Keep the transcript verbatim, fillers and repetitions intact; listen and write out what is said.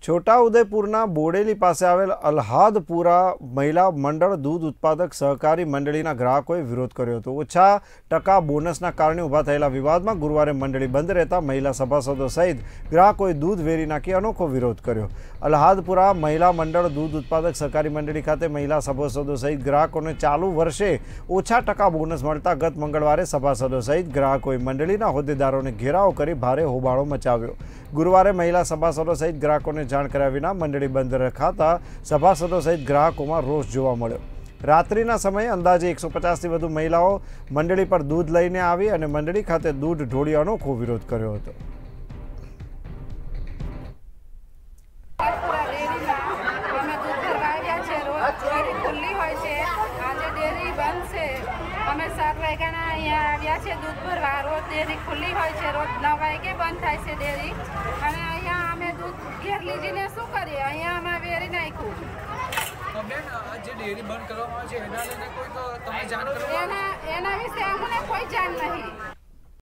છોટાઉદેપુરના બોડેલી પાસે આવેલ અલ્હાદપુરા મહિલા મંડળ દૂધ ઉત્પાદક સહકારી મંડળીના ગ્રાહકોએ વિરોધ કર્યો હતો। ઓછા ટકા બોનસના કારણે ઊભા થયેલા વિવાદમાં ગુરુવારે મંડળી બંધ રહેતા મહિલા સભાસદો સહિત ગ્રાહકોએ દૂધ વેરી નાખી અનોખો વિરોધ કર્યો। અલ્હાદપુરા મહિલા મંડળ દૂધ ઉત્પાદક સહકારી મંડળી ખાતે મહિલા સભાસદો સહિત ગ્રાહકોને ચાલુ વર્ષે ઓછા ટકા બોનસ મળતા ગત મંગળવારે સભાસદો સહિત ગ્રાહકોએ મંડળીના હોદ્દેદારોને ઘેરાવ કરી ભારે હોબાળો મચાવ્યો। ગુરુવારે મહિલા સભાસદો સહિત ગ્રાહકોને जाण કર્યા વિના મંડળી બંધ રખાતા સભાસદો સહિત ગ્રાહકોમાં રોષ જોવા મળ્યો। રાત્રિના સમયે અંદાજે એકસો પચાસ થી વધુ મહિલાઓ મંડળી પર દૂધ લઈને આવી અને મંડળી ખાતે દૂધ ઢોળી અનોખો વિરોધ કર્યો હતો। અમે સાત વાગ્યાના અહીંયા આવ્યા છે દૂધ ભરવા। રોજ ડેરી ખુલ્લી હોય છે, રોજ નવ વાગે બંધ થાય છે ડેરી। અને અહીંયા અમે દૂધ ઘેર લીધીને શું કરીએ? અહીંયા અમે વેરી નાખ્યું। બેન, જે ડેરી બંધ કરવામાં આવે છે એના લઈને કોઈ તમે જાણ કરવા? એના એના વિશે અમને કોઈ જાણ નહીં।